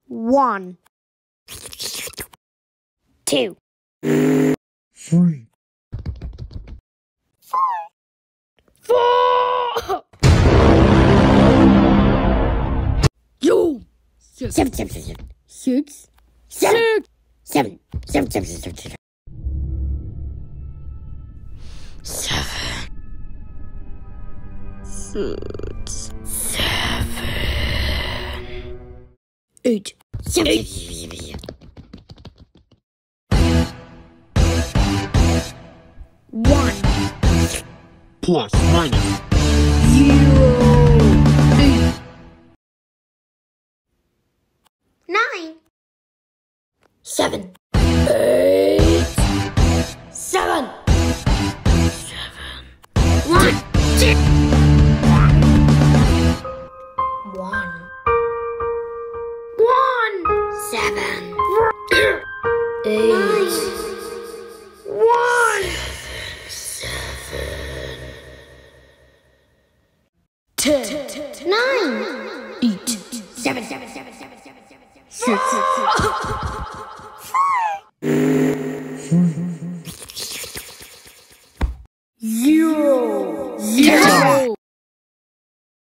1, 2, 3, 4. Yo. 7, 7, 7, 6, 7, 7, 7, 7, 7, 7. 6, 7, 8, 7, 1 plus minus 0, 8, 9, 7, 8, 7, 1, 7, 8, 1, 10, 9, 8, 7, 7, 7, 7, 7, 7, 6,